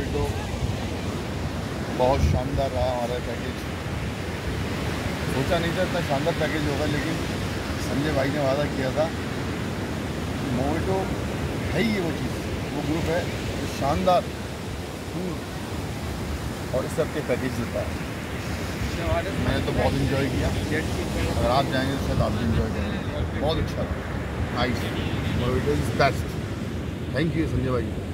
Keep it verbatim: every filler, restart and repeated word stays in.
Mojito बहुत शानदार रहा हमारा पैकेज। सोचा नहीं था इतना शानदार पैकेज होगा, लेकिन संजय भाई ने वादा किया था। मोहितो है ही वो चीज़, वो ग्रुप है जो शानदार फूड और इस सब के पैकेज देता है। मैंने तो बहुत इन्जॉय किया, अगर आप जाएंगे तो शायद आप भी इन्जॉय करेंगे। बहुत अच्छा था, nice, mojito is best. Thank you Sanjay भाई।